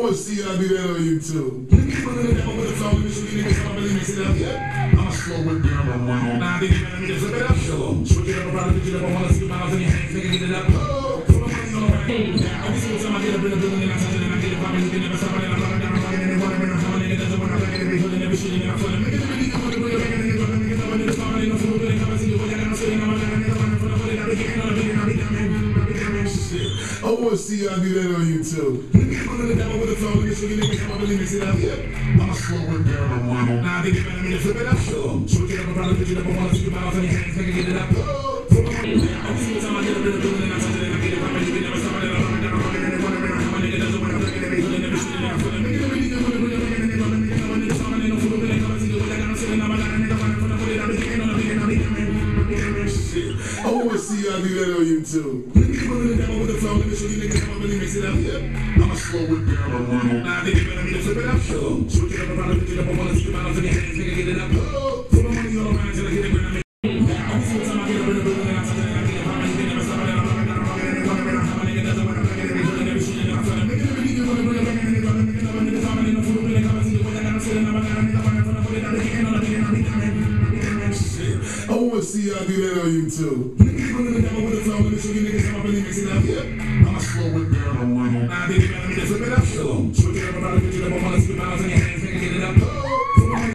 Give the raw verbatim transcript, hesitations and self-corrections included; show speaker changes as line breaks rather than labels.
wanna see y'all do that on YouTube. Niggas put the devil with the flow, niggas shoot niggas up, really mix it up, yeah. I'ma slow it down and run on. Nah, niggas better me to flip it up, show 'em. Switch it up, around, switch it up, I wanna see miles in your hands, nigga, get it up. Oh, put my money on the right. Now, every single time I get up in the building, and I touch it, and I get it poppin', you can never stop it, and I'm rockin' down, I'm rockin', and they wanna bring a phone, nigga, doesn't wanna bring it, every hood, and every shit, and I'm fullin'. Niggas really don't wanna bring it, niggas, niggas, niggas, niggas, niggas, niggas, niggas, no food, niggas, come and see you, boy, I got no shit, and I'm a nigga, nigga, running for the hood, and I be kicking on the beat, and I be coming, I be coming, shit. I wanna see y'all do that on YouTube. Niggas put the devil with the flow, niggas shoot niggas up, really mix it up, yeah. I'ma slow it down and run on. Nah, niggas better me to flip it up, show 'em. Switch it up, around, switch it up, I wanna see miles in your hands, nigga, get it up. Oh, put my money down. Every single time I get up in the building, and I touch it, and I get it poppin', you can never stop it, and I'm rockin' down, I'm rockin', and they wanna bring a phone, nigga, doesn't wanna bring it, every hood, and every shit, and I'm fullin'. Niggas really don't wanna bring it, nigga, nigga, nigga, nigga, nigga, nigga, stop it, ain't no food, nigga, come and see you, boy, I got no shit, and I'm a nigga, nigga, running for the hood, and I be kicking on the beat, and I be coming, I be coming, shit. I wanna see y'all do that on YouTube. Niggas put the devil with the flow, niggas shoot niggas up, really mix it up, yeah. I'ma slow it down and run on. Nah, niggas better me to flip it up, show 'em. Switch it up, around, switch it up, I wanna see miles in your hands, nigga, get it up. Oh, put my money all around till I get it, when I make it. Now, every single time I get up in the building, and I touch it, and I get it poppin', you can never stop it, and I'm rockin' down, I'm rockin', and they wanna bring a phone, nigga, doesn't wanna bring it, every hood, and every shit, and I'm fullin'. Niggas really don't wanna bring it, nigga, nigga, nigga, nigga, nigga, stop it, ain't no food, nigga, come and see you, boy, I got no shit, and I'm a nigga, nigga, running for the hood, and I be kicking on the beat, and I be coming, I be coming, shit. I wanna see y'all do that on YouTube. Niggas put the devil with the flow, niggas shoot niggas up, really mix it up, yeah. I'ma slow it down and run on. Nah, niggas better me to flip it up.